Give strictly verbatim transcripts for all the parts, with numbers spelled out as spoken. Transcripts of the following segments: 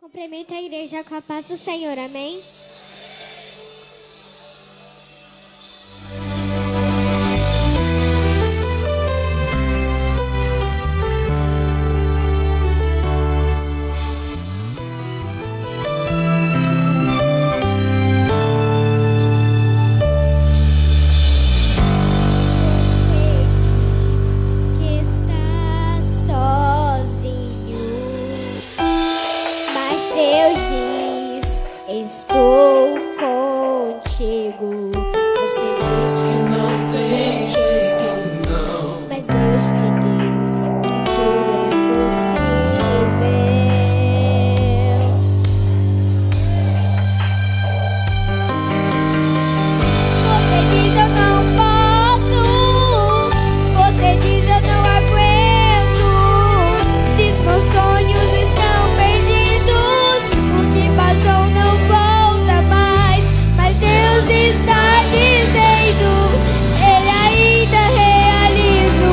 Cumprimenta a igreja com a paz do Senhor, amém? Estou contigo. Você disse não tem jeito, não. Mas Deus te diz que tudo é possível. Você diz eu não posso. Você diz eu não aguento. Diz meus sonhos estão perdidos. O que passou não volta mais, mas Deus está dizendo, Ele ainda realiza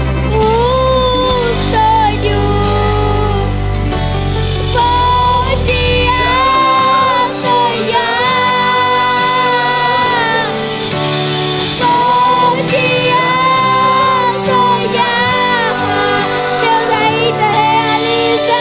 o sonho. Pode sonhar, pode sonhar, Deus ainda realiza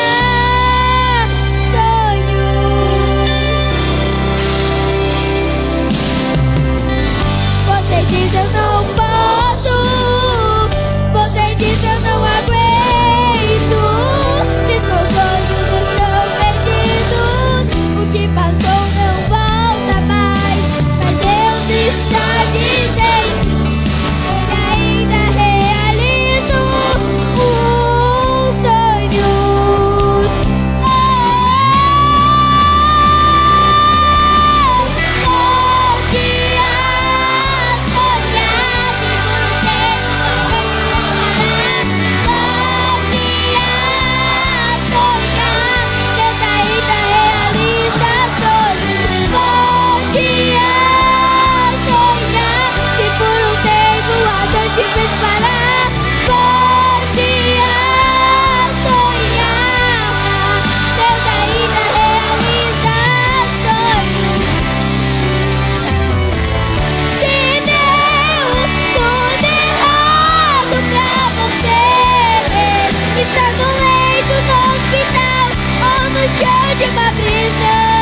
Você diz eu não posso, você diz eu não aguento, diz meus sonhos estão perdidos, o que passou não volta mais, mas Deus está dizendo, Ele ainda realiza os sonhos. Te fez parar, podia sonhar, Deus ainda realiza sonhos. Se deu tudo errado pra você, está no leito do hospital ou no chão de uma prisão.